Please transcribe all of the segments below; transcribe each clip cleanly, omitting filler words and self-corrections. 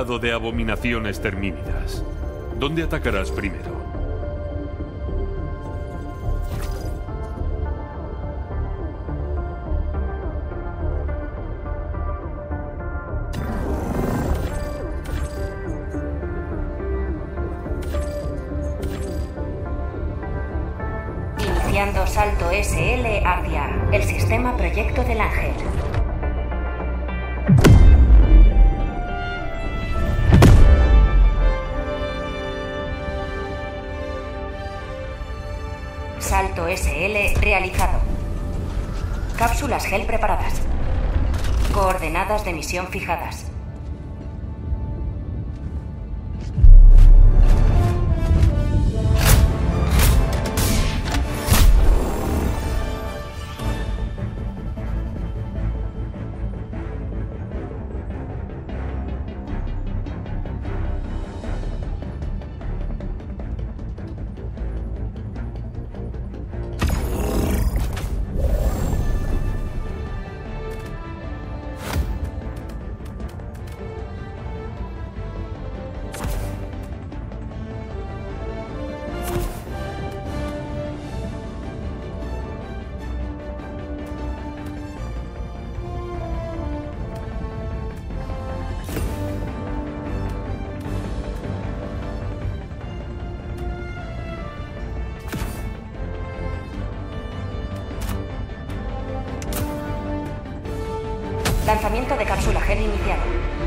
cargado de abominaciones termínidas. ¿Dónde atacarás primero? Iniciando salto SL hacia el sistema Proyecto del Ángel. Salto SL realizado. Cápsulas GEL preparadas. Coordenadas de misión fijadas. Lanzamiento de cápsula GEL iniciado.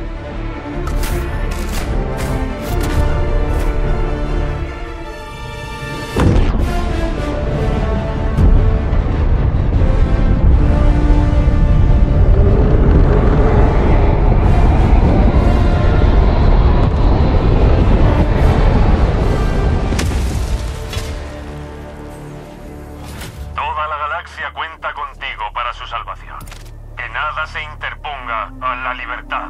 Toda la galaxia cuenta contigo para su salvación. Que nada se interponga a la libertad.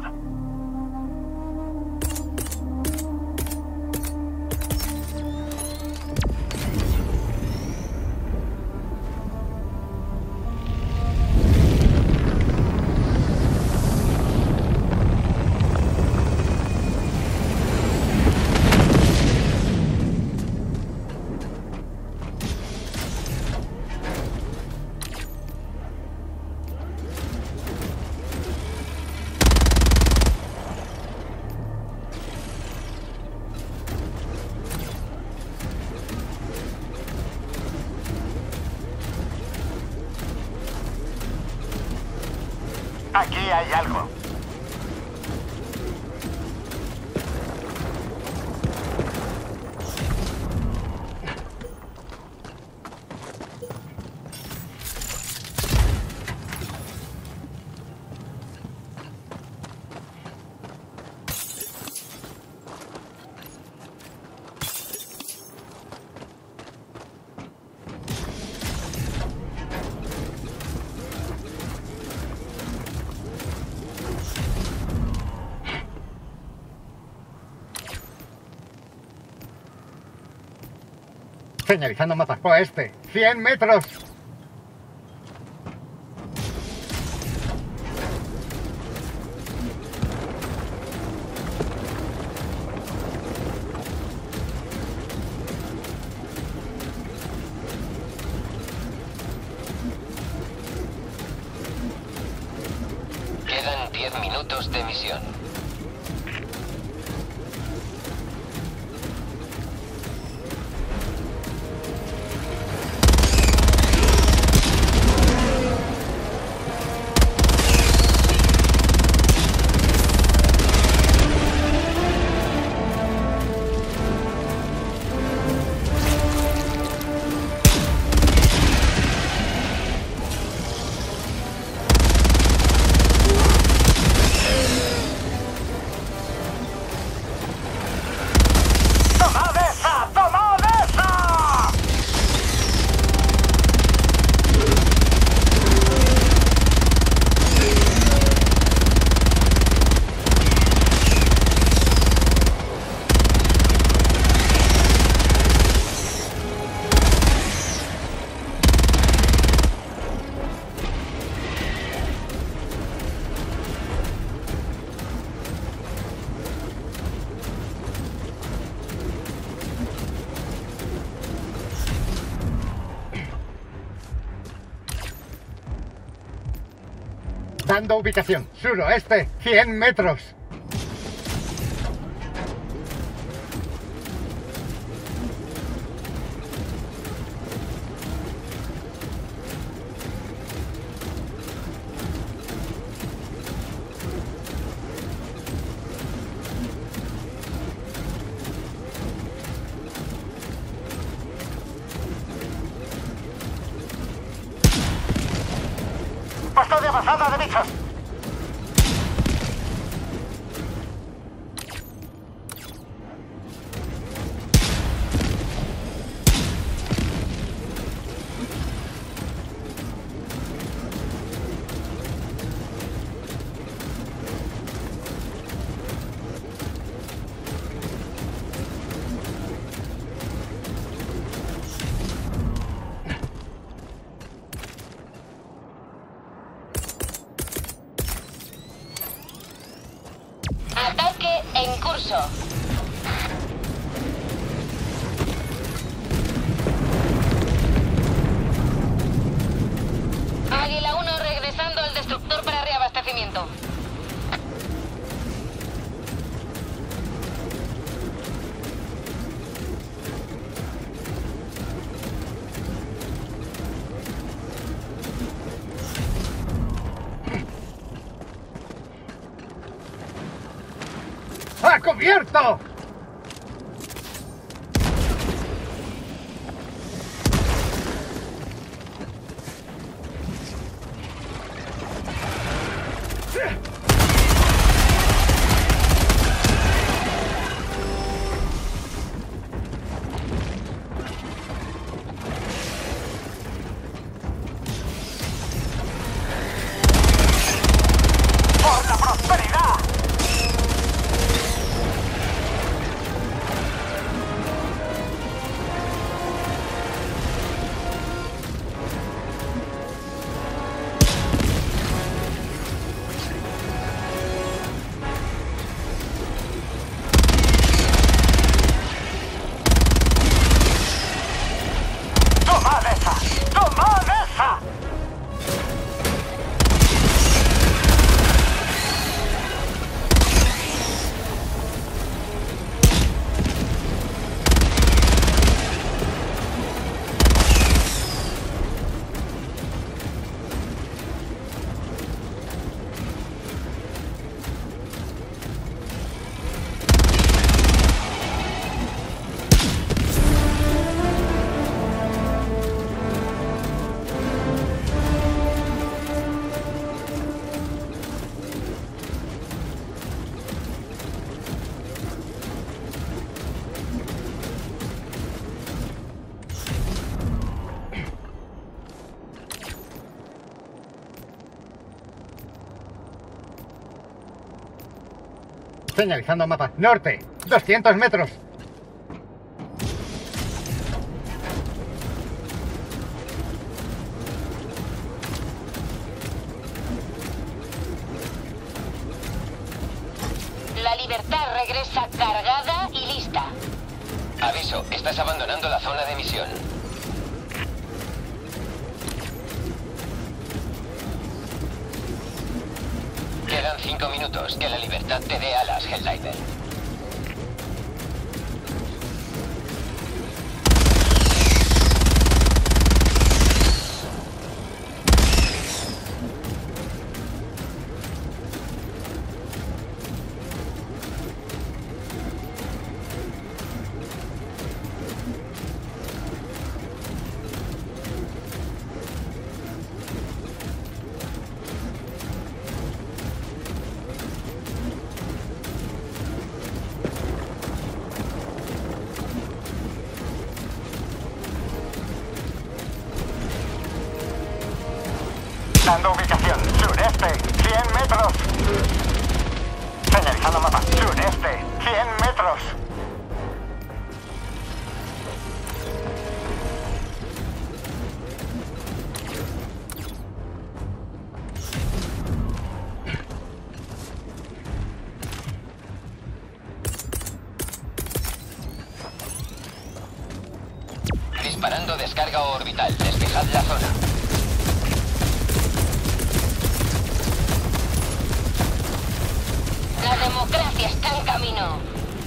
Aquí hay algo. Señalizando mapas oeste. 100 metros. Quedan 10 minutos de misión. Dando ubicación. Suroeste, 100 metros. ¡Puesto de avanzada de bichos! Ataque en curso. Águila 1 regresando al destructor para reabastecimiento. ¡A cubierto! ¡Por la prosperidad! ¡Tomad esa! ¡Tomad esa! Señalizando mapa. Norte, 200 metros. La Libertad regresa cargada y lista. Aviso, estás abandonando la zona de misión. Quedan 5 minutos. Que la Libertad te dé alas, Helldiver. Dando ubicación. Sureste, 100 metros. Señalizando mapa. Sureste, 100 metros. Disparando descarga orbital. Despejad la zona. desgracia está en camino.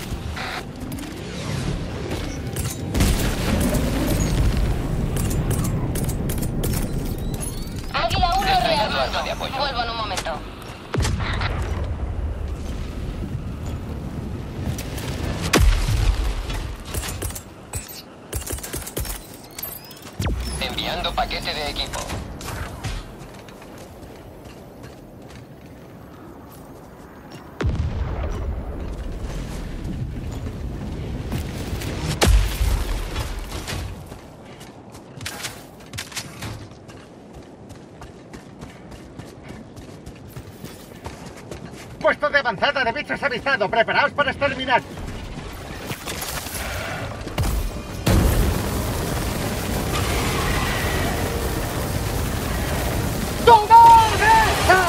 Águila 1 rearmando. Vuelvo en un momento. Enviando paquete de equipo. Puesto de avanzada de bichos avisado. Preparaos para exterminar. ¡Tomad esa!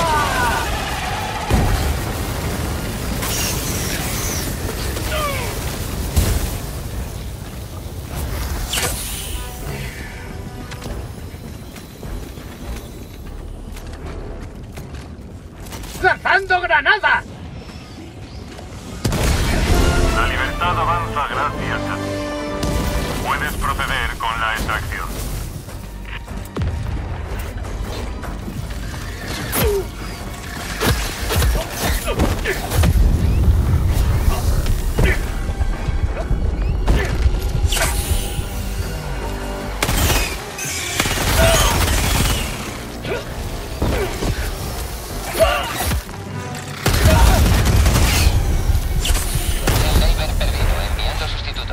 ¡Lanzando granada! La libertad avanza gracias a ti. Puedes proceder con la extracción. El Leiber perdido. Enviando sustituto.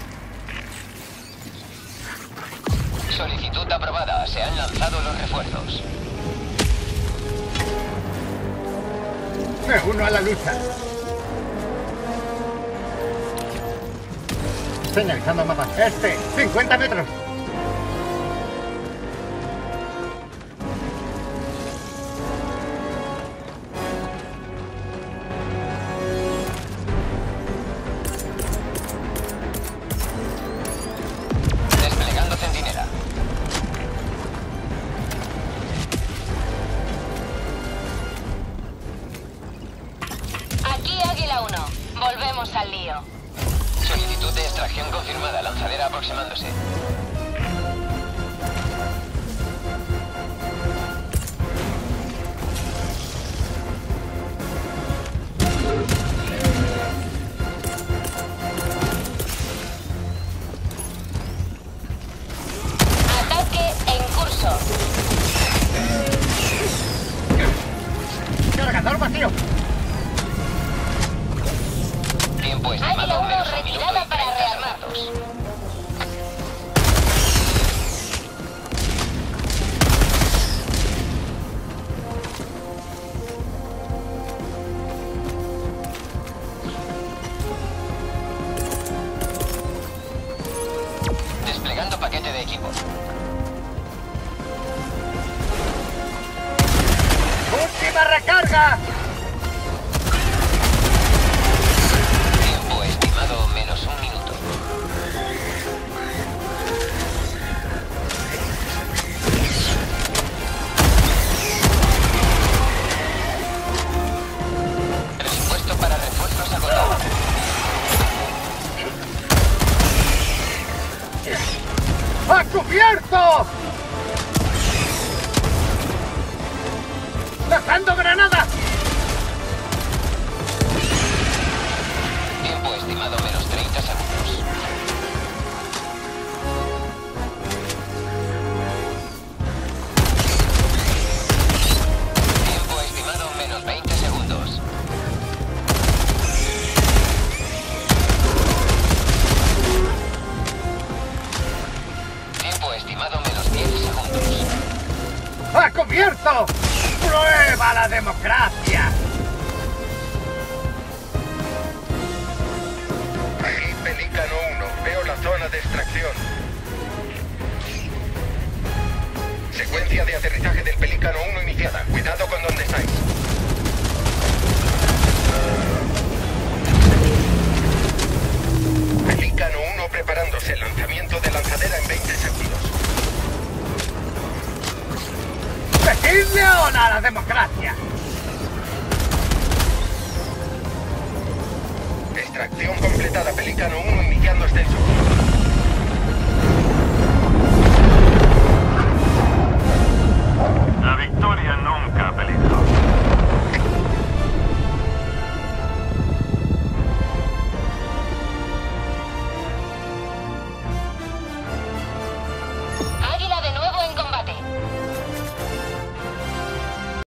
Solicitud aprobada. Se han lanzado los refuerzos. Me uno a la lucha. Señalizando mapa. 50 metros. Desplegando centinela. Aquí Águila 1. Volvemos al lío. Solicitud de extracción confirmada. Lanzadera aproximándose. Ataque en curso. Cargador vacío. Tiempo Águila estimado 1 menos 1 minuto retirada y para 30 rearmarnos. segundos. Desplegando paquete de equipo. ¡Última recarga! Tiempo estimado menos 1 minuto. Presupuesto para refuerzos agotado. ¡A cubierto! ¡Lanzando granada! Tiempo estimado menos 30 segundos. Tiempo estimado menos 20 segundos. Tiempo estimado menos 10 segundos. ¡A cubierto! ¡Prueba la democracia! Aquí Pelícano 1. Veo la zona de extracción. Secuencia de aterrizaje del Pelícano 1 iniciada. Cuidado con donde estáis. Pelícano 1 preparándose. Lanzamiento de lanzadera en 20 segundos. ¡Decid león a la democracia! Extracción completada, Pelícano 1 iniciando ascenso.